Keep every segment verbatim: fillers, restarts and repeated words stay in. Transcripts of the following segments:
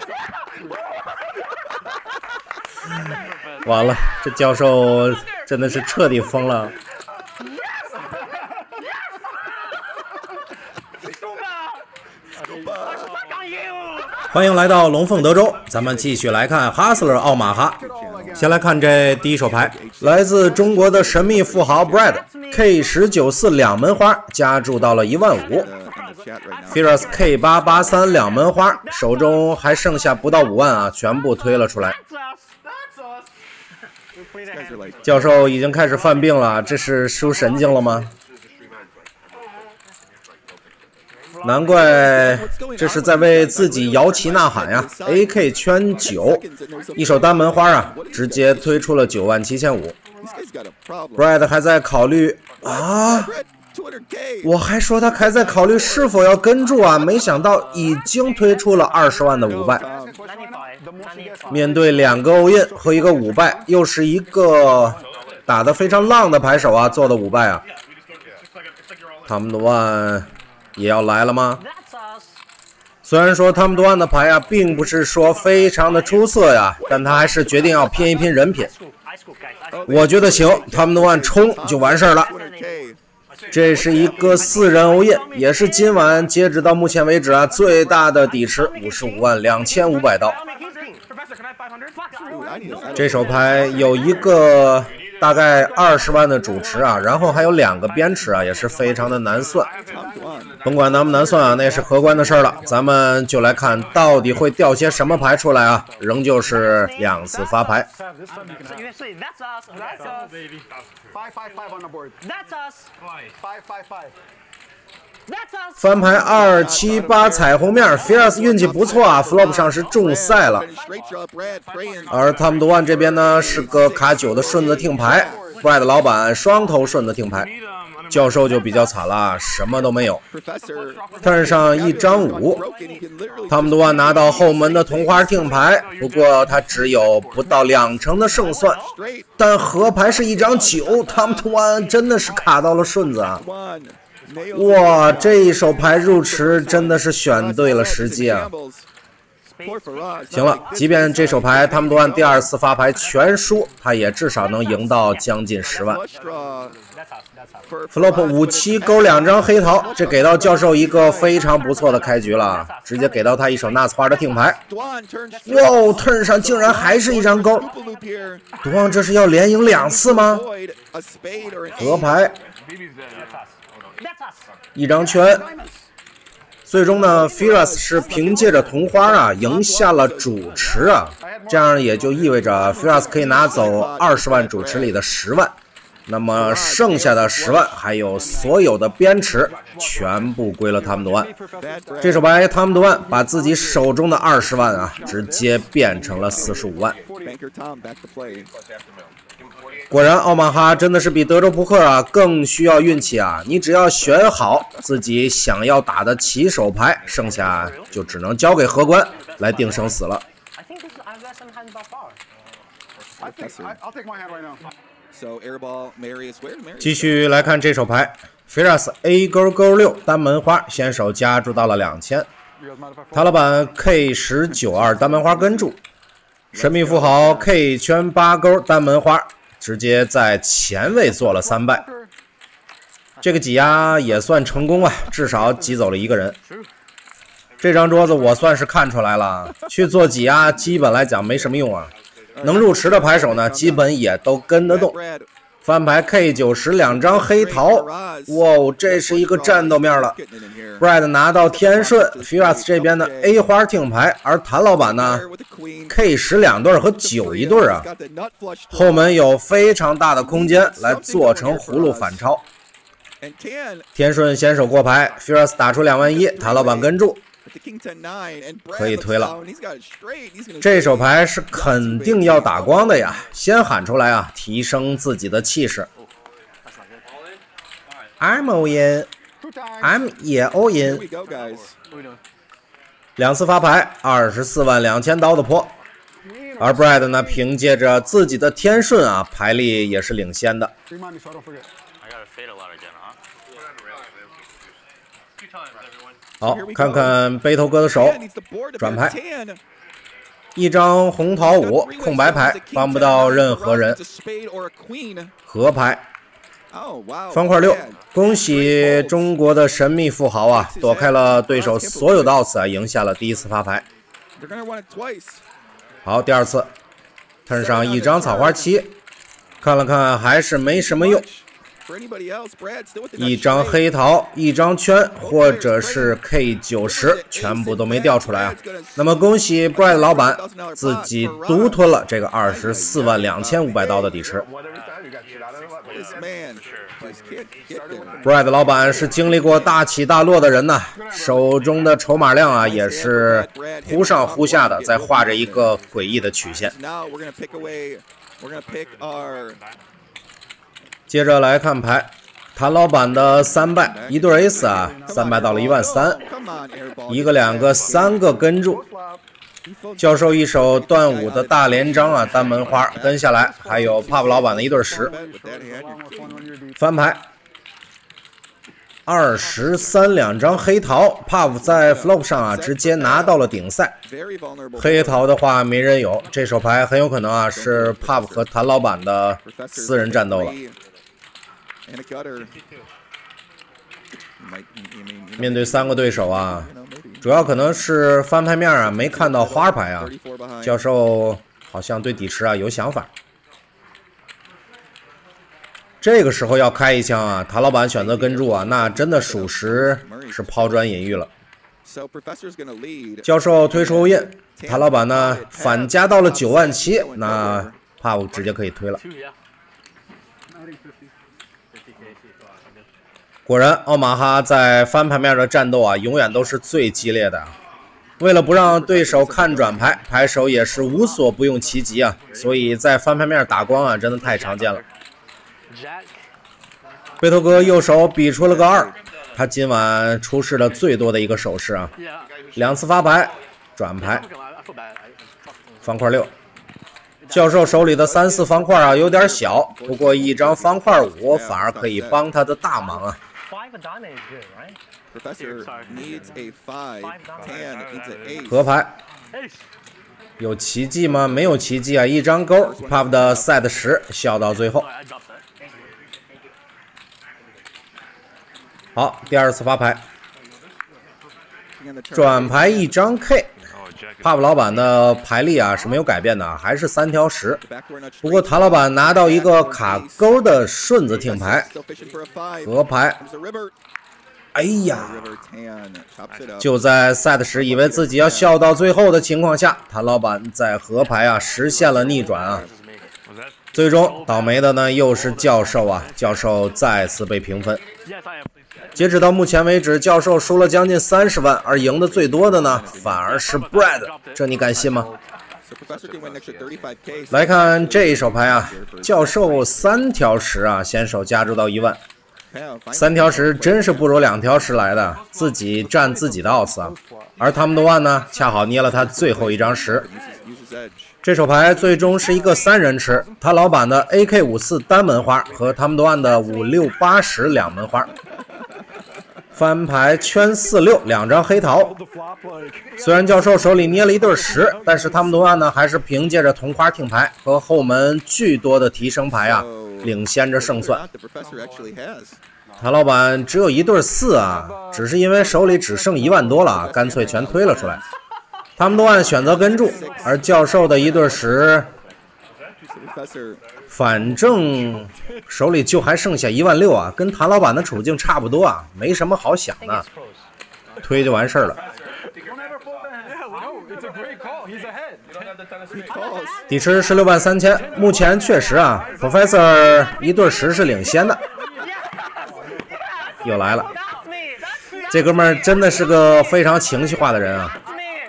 完了，这教授真的是彻底疯了。欢迎来到龙凤德州，咱们继续来看哈斯勒奥马哈。先来看这第一手牌，来自中国的神秘富豪 Brad K 十九四两门花加注到了一万五 ，Firas K 八八三两门花，手中还剩下不到五万啊，全部推了出来。教授已经开始犯病了，这是输神经了吗？难怪这是在为自己摇旗呐喊呀 ！A K 圈九，一手单门花啊，直接推出了九万七千五。Brad 还在考虑啊，我还说他还在考虑是否要跟注啊，没想到已经推出了二十万的五败。面对两个欧印和一个五败，又是一个打得非常浪的牌手啊，做的五败啊。他们的万。也要来了吗？虽然说他们多安的牌啊，并不是说非常的出色呀，但他还是决定要拼一拼人品。我觉得行，他们多安冲就完事儿了。这是一个四人欧印，也是今晚截止到目前为止啊最大的底池五十五万两千五百刀。这手牌有一个大概二十万的主持啊，然后还有两个边池啊，也是非常的难算。甭管难不难算啊，那是荷官的事了。咱们就来看到底会掉些什么牌出来啊，仍旧是两次发牌。翻牌二七八彩虹面 ，Firas 运气不错啊 ，flop 上是中赛了。而他们的万这边呢是个卡九的顺子听牌 ，Brad 老板双头顺子听牌。教授就比较惨了，什么都没有。turn上一张五，他们的万拿到后门的同花听牌，不过他只有不到两成的胜算。但合牌是一张九，他们的万真的是卡到了顺子啊！哇，这一手牌入池真的是选对了时机啊！行了，即便这手牌他们都按第二次发牌全输，他也至少能赢到将近十万。flop 五七勾两张黑桃，这给到教授一个非常不错的开局了，直接给到他一手纳斯花的听牌。哇 ，turn 上竟然还是一张勾，独王这是要连赢两次吗？合牌，一张圈。最终呢 ，Firas 是凭借着同花啊赢下了主持啊，这样也就意味着 Firas 可以拿走二十万主持里的十万，那么剩下的十万还有所有的边池全部归了他们的万。这手牌他们的万把自己手中的二十万啊直接变成了四十五万。果然，奥马哈真的是比德州扑克啊更需要运气啊！你只要选好自己想要打的起手牌，剩下就只能交给荷官来定生死了。继续来看这手牌 ，Firas A 勾勾六单门花，先手加注到了两千。塔老板 K 十九二单门花跟注，神秘富豪 K 圈八勾单门花。直接在前位做了三败，这个挤压也算成功啊，至少挤走了一个人。这张桌子我算是看出来了，去做挤压基本来讲没什么用啊。能入池的牌手呢，基本也都跟得动。翻牌 K 九十两张黑桃，哇，这是一个战斗面了。Brad 拿到天顺 ，Firas 这边的 A 花听牌，而谭老板呢 ，K 十两对和九一对啊，后门有非常大的空间来做成葫芦反超。天顺先手过牌 ，Firas 打出两万一，谭老板跟住。可以推了，这手牌是肯定要打光的呀！先喊出来啊，提升自己的气势。I'm all in， I'm 也 all in。两次发牌，二十四万两千刀的坡。而 Brad 呢，凭借着自己的天顺啊，牌力也是领先的。 好，看看背头哥的手，转牌，一张红桃五，空白牌，帮不到任何人。和牌，方块六，恭喜中国的神秘富豪啊，躲开了对手所有的奥次啊，赢下了第一次发牌。好，第二次，摊上一张草花七，看了看还是没什么用。 一张黑桃，一张圈，或者是 K 九十，全部都没掉出来啊。那么恭喜 Brad 老板自己独吞了这个二十四万两千五百刀的底池。Brad 老板是经历过大起大落的人呐，手中的筹码量啊也是忽上忽下的，在画着一个诡异的曲线。 接着来看牌，谭老板的三败，一对 ace 啊，三败到了一万三，一个两个三个跟住，教授一手段五的大连张啊，单门花跟下来，还有 Pop 老板的一对十，翻牌，二十三两张黑桃 ，Pop 在 flop 上啊直接拿到了顶赛，黑桃的话没人有，这手牌很有可能啊是 Pop 和谭老板的私人战斗了。 面对三个对手啊，主要可能是翻牌面啊没看到花牌啊，教授好像对底池啊有想法。这个时候要开一枪啊，谭老板选择跟住啊，那真的属实是抛砖引玉了。教授推出欧印，谭老板呢反加到了九万七，那 Pop 直接可以推了。 果然，奥马哈在翻牌面的战斗啊，永远都是最激烈的。为了不让对手看转牌，牌手也是无所不用其极啊。所以在翻牌面打光啊，真的太常见了。背头哥右手比出了个二，他今晚出示了最多的一个手势啊，两次发牌，转牌，方块六。 教授手里的三四方块啊有点小，不过一张方块五反而可以帮他的大忙啊。合牌，有奇迹吗？没有奇迹啊，一张勾 ，Pop 的 set 十笑到最后。好，第二次发牌，转牌一张 K。 Pop 老板的牌力啊是没有改变的，还是三条十。不过谭老板拿到一个卡勾的顺子挺牌，合牌。哎呀！就在 set 十以为自己要笑到最后的情况下，谭老板在合牌啊实现了逆转啊。最终倒霉的呢又是教授啊，教授再次被平分。 截止到目前为止，教授输了将近三十万，而赢的最多的呢，反而是 Brad， 这你敢信吗？来看这一手牌啊，教授三条十啊，先手加注到一万，三条十真是不如两条十来的，自己占自己的奥斯啊，而他们的万呢，恰好捏了他最后一张十。这手牌最终是一个三人吃，他老板的 A K 五四单门花和他们的万的五六八十两门花。 翻牌圈四六两张黑桃，虽然教授手里捏了一对十，但是他们多万呢还是凭借着同花听牌和后门巨多的提升牌啊，领先着胜算。谭老板只有一对四啊，只是因为手里只剩一万多了，干脆全推了出来。他们多万选择跟住，而教授的一对十。 反正手里就还剩下一万六啊，跟谭老板的处境差不多啊，没什么好想的，推就完事儿了。底池十六万三千，目前确实啊 ，Professor 一对十是领先的。又来了，这哥们儿真的是个非常情绪化的人啊。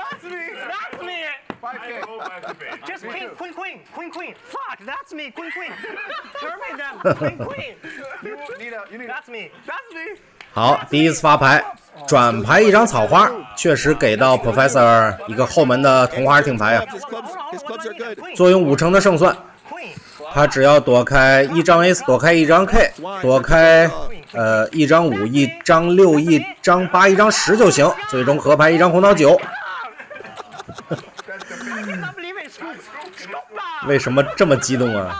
That's me, queen, queen. Terminate them, queen, queen. That's me, that's me. 好，第一次发牌，转牌一张草花，确实给到 Professor 一个后门的同花听牌啊，坐拥五成的胜算。 他只要躲开一张 A， 躲开一张 K， 躲开呃一张五、一张六、一张八、一张十就行。最终合牌一张红桃九。为什么这么激动啊？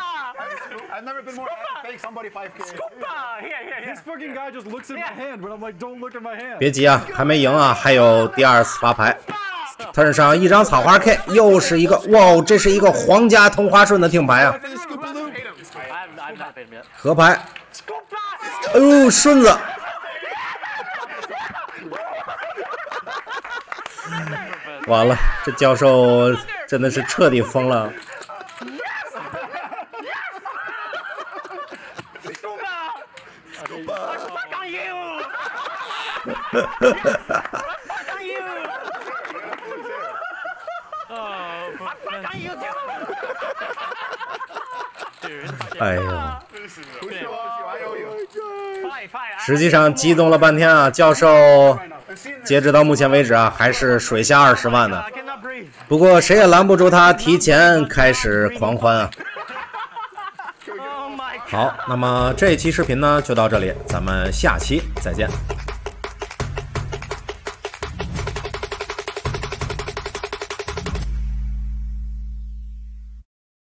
别急啊，还没赢啊，还有第二次发牌。turn上一张草花 K， 又是一个哇，这是一个皇家同花顺的听牌啊！合牌，哎呦，顺子，完了，这教授真的是彻底疯了。 哎呀！实际上激动了半天啊，教授截止到目前为止啊，还是水下二十万呢。不过谁也拦不住他提前开始狂欢啊！好，那么这一期视频呢就到这里，咱们下期再见。